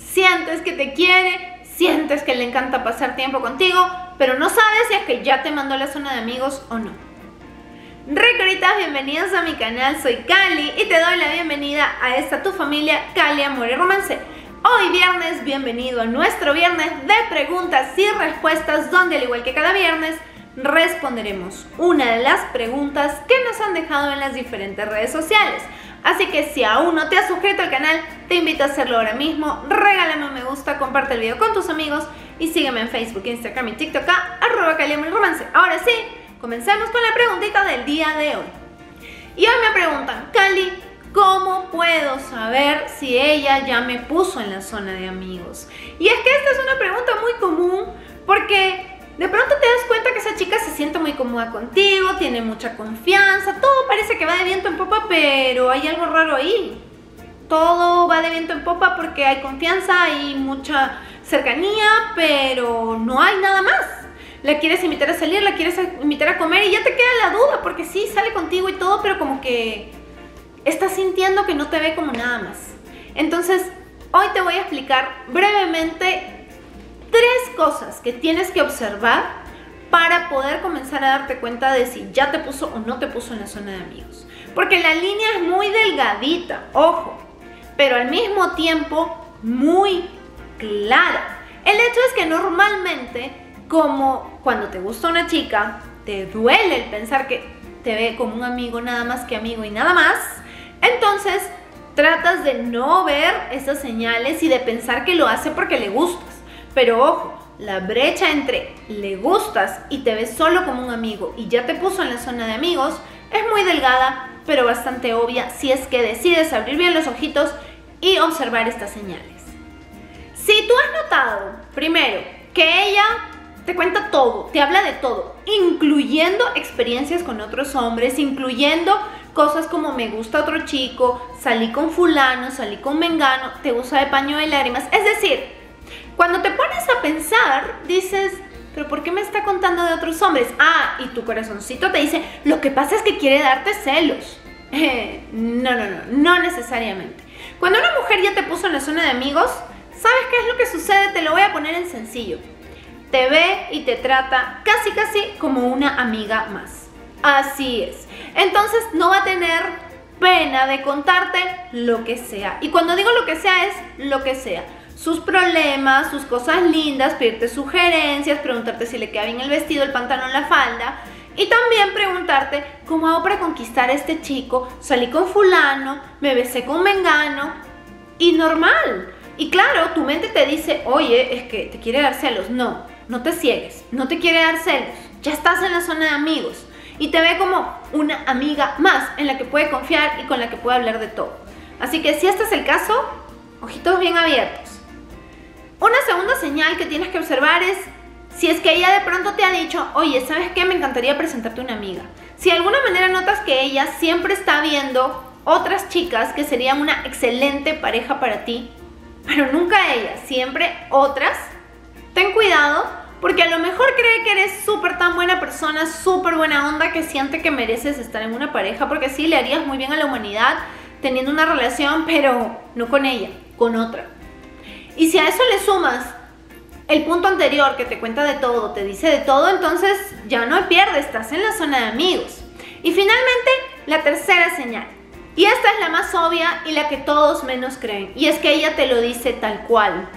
sientes que te quiere, sientes que le encanta pasar tiempo contigo, pero no sabes si es que ya te mandó a la zona de amigos o no. Ricoritas, bienvenidos a mi canal, soy Cali y te doy la bienvenida a esta tu familia Cali Amor y Romance. Hoy viernes, bienvenido a nuestro viernes de preguntas y respuestas, donde al igual que cada viernes responderemos una de las preguntas que nos han dejado en las diferentes redes sociales. Así que si aún no te has suscrito al canal, te invito a hacerlo ahora mismo. Regálame un me gusta, comparte el video con tus amigos y sígueme en Facebook, Instagram y TikTok @CaliAmorYRomance. Ahora sí, comencemos con la preguntita del día de hoy. Y hoy me preguntan: Cali, ¿cómo puedo saber si ella ya me puso en la zona de amigos? Y es que esta es una pregunta muy común, porque de pronto te das cuenta que esa chica se siente muy cómoda contigo, tiene mucha confianza, todo parece que va de viento en popa, pero hay algo raro ahí. Todo va de viento en popa porque hay confianza, hay mucha cercanía, pero no hay nada más. La quieres invitar a salir, la quieres invitar a comer y ya te queda la duda, porque sí, sale contigo y todo, pero como que estás sintiendo que no te ve como nada más. Entonces, hoy te voy a explicar brevemente 3 cosas que tienes que observar para poder comenzar a darte cuenta de si ya te puso o no te puso en la zona de amigos. Porque la línea es muy delgadita, ojo, pero al mismo tiempo muy clara. El hecho es que normalmente, como cuando te gusta una chica, te duele el pensar que te ve como un amigo, nada más que amigo y nada más, entonces tratas de no ver esas señales y de pensar que lo hace porque le gustas. Pero ojo, la brecha entre le gustas y te ves solo como un amigo y ya te puso en la zona de amigos es muy delgada, pero bastante obvia si es que decides abrir bien los ojitos y observar estas señales. Si tú has notado, primero, que ella te cuenta todo, te habla de todo, incluyendo experiencias con otros hombres, incluyendo cosas como me gusta otro chico, salí con fulano, salí con mengano, te usa de paño de lágrimas, es decir, cuando te pones a pensar, dices, ¿pero por qué me está contando de otros hombres? Ah, y tu corazoncito te dice, lo que pasa es que quiere darte celos. No necesariamente. Cuando una mujer ya te puso en la zona de amigos, ¿sabes qué es lo que sucede? Te lo voy a poner en sencillo. Te ve y te trata casi como una amiga más. Así es. Entonces no va a tener pena de contarte lo que sea. Y cuando digo lo que sea, es lo que sea. Sus problemas, sus cosas lindas, pedirte sugerencias, preguntarte si le queda bien el vestido, el pantalón, la falda. Y también preguntarte, ¿cómo hago para conquistar a este chico? Salí con fulano, me besé con mengano. Y normal. Y claro, tu mente te dice, oye, es que te quiere dar celos. No, no te ciegues, no te quiere dar celos. Ya estás en la zona de amigos. Y te ve como una amiga más en la que puede confiar y con la que puede hablar de todo. Así que si este es el caso, ojitos bien abiertos. Una segunda señal que tienes que observar es si es que ella de pronto te ha dicho, oye, ¿sabes qué? Me encantaría presentarte a una amiga. Si de alguna manera notas que ella siempre está viendo otras chicas que serían una excelente pareja para ti, pero nunca ella, siempre otras, ten cuidado, porque a lo mejor cree que eres súper tan buena persona, súper buena onda, que siente que mereces estar en una pareja, porque sí, le harías muy bien a la humanidad teniendo una relación, pero no con ella, con otra. Y si a eso le sumas el punto anterior que te cuenta de todo, te dice de todo, entonces ya no pierdes, estás en la zona de amigos. Y finalmente, la tercera señal. Y esta es la más obvia y la que todos menos creen. Y es que ella te lo dice tal cual.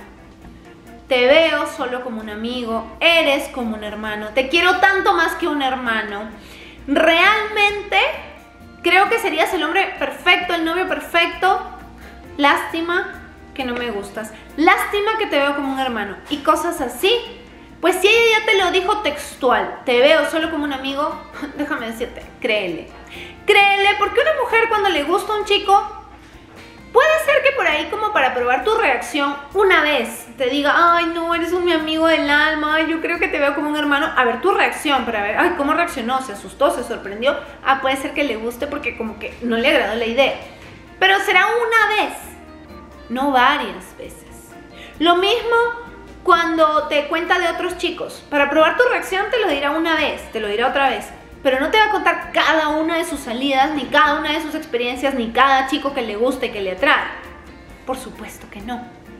Te veo solo como un amigo, eres como un hermano, te quiero tanto más que un hermano. Realmente creo que serías el hombre perfecto, el novio perfecto. Lástima que no me gustas, lástima que te veo como un hermano y cosas así. Pues si ella ya te lo dijo textual, te veo solo como un amigo, déjame decirte, créele. Créele, porque una mujer cuando le gusta a un chico, puede ser que por ahí, como para probar tu reacción, una vez te diga, ay no, eres mi amigo del alma, ay, yo creo que te veo como un hermano. A ver tu reacción, para ver, ay, cómo reaccionó, se asustó, se sorprendió. Ah, puede ser que le guste porque como que no le agradó la idea. Pero será una vez, no varias veces. Lo mismo cuando te cuenta de otros chicos. Para probar tu reacción te lo dirá una vez, te lo dirá otra vez, pero no te va a contar cada una de sus salidas, ni cada una de sus experiencias, ni cada chico que le guste, que le atrae. Por supuesto que no.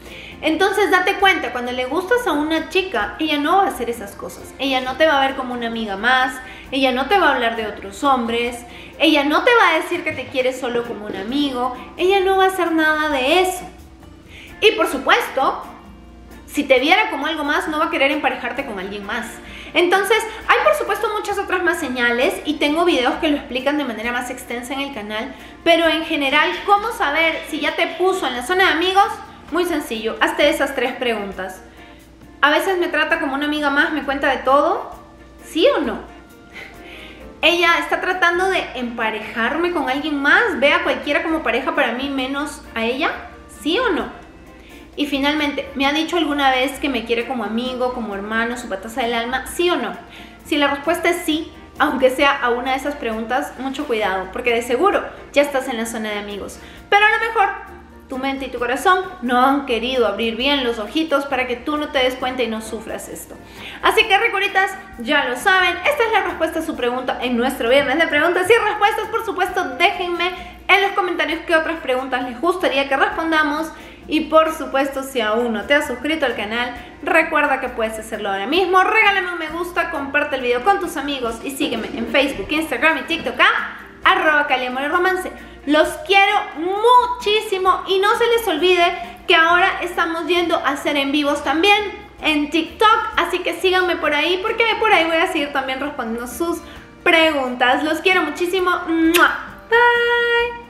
Entonces date cuenta, cuando le gustas a una chica, ella no va a hacer esas cosas. Ella no te va a ver como una amiga más, ella no te va a hablar de otros hombres, ella no te va a decir que te quiere solo como un amigo, ella no va a hacer nada de eso. Y por supuesto, si te viera como algo más, no va a querer emparejarte con alguien más. Entonces, hay por supuesto muchas otras más señales y tengo videos que lo explican de manera más extensa en el canal, pero en general, ¿cómo saber si ya te puso en la zona de amigos? Muy sencillo, hazte esas 3 preguntas. ¿A veces me trata como una amiga más, me cuenta de todo? ¿Sí o no? ¿Ella está tratando de emparejarme con alguien más? ¿Ve a cualquiera como pareja para mí menos a ella? ¿Sí o no? Y finalmente, ¿me ha dicho alguna vez que me quiere como amigo, como hermano, su pataza del alma? ¿Sí o no? Si la respuesta es sí, aunque sea a una de esas preguntas, mucho cuidado, porque de seguro ya estás en la zona de amigos. Pero a lo mejor tu mente y tu corazón no han querido abrir bien los ojitos para que tú no te des cuenta y no sufras esto. Así que ricuritas, ya lo saben, esta es la respuesta a su pregunta en nuestro viernes de preguntas y respuestas. Por supuesto, déjenme en los comentarios qué otras preguntas les gustaría que respondamos. Y por supuesto, si aún no te has suscrito al canal, recuerda que puedes hacerlo ahora mismo. Regálame un me gusta, comparte el video con tus amigos y sígueme en Facebook, Instagram y TikTok a @KaliAmorYRomance. Los quiero muchísimo y no se les olvide que ahora estamos yendo a hacer en vivos también en TikTok, así que síganme por ahí porque por ahí voy a seguir también respondiendo sus preguntas. Los quiero muchísimo. ¡Mua! Bye.